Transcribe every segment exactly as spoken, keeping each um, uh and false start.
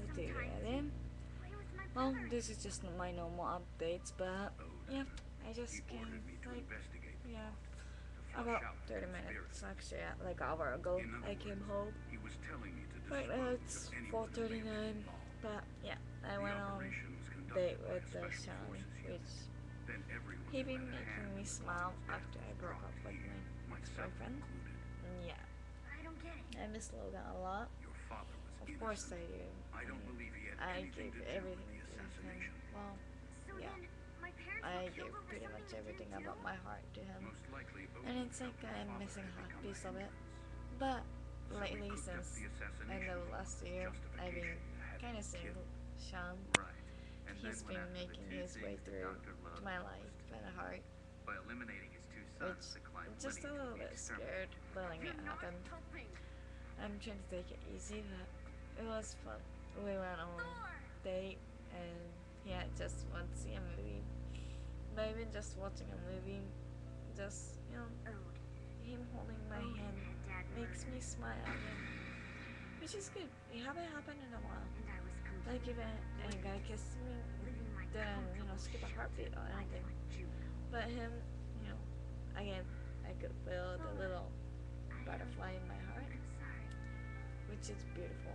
to get in. Well, this is just my normal updates, but yeah, I just came like yeah about thirty minutes actually, like an hour ago. I came home. Right now it's four thirty-nine, but yeah, I went on date with the Sean, which he been making me smile after I broke up with my ex-boyfriend. Yeah, I miss Logan a lot. Of course I do. I, I gave everything to him. Well, yeah, I gave pretty much everything about my heart to him, and it's like I'm missing a piece of it. But lately, since end of last year, I've been kind of seeing Sean. He's been making his way through to my life and heart, which I'm just a little bit scared letting it happen. I'm trying to take it easy, but it was fun. We went on a date and yeah, just went to see a movie. But even just watching a movie, just, you know, him holding my hand makes me smile again, which is good. It haven't happened in a while. Like even a guy kissed me, didn't, you know, skip a heartbeat or anything. But him, you know, again, I could feel the little butterfly in my heart, which is beautiful.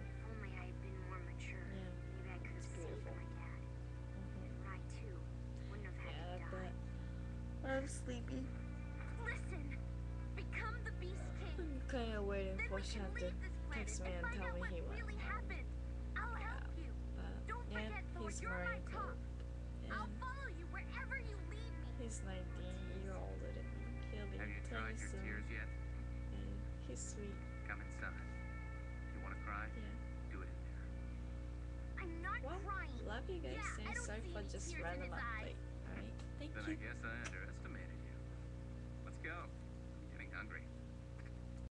Yeah, it's beautiful. Mm-hmm. Yeah, but I'm sleepy. Listen, become the Beast King. I'm kind of waiting Then for we can Sean to leave this planet text me and and find tell out me what he went really home. happened. I'll Yeah, help you. but Don't yeah, forget, Thor, he's you're my married top. to, I'll and follow you wherever you lead me. he's nineteen year older than me. He'll be Have you twenty dried your soon, tears yet? and he's sweet. Come inside. You want to cry? Yeah. Do it in there. I'm not Well, crying. love you guys. Yeah, I and don't sorry see for any just tears in random his eyes. update. Alright, thank Then you. I guess I underestimated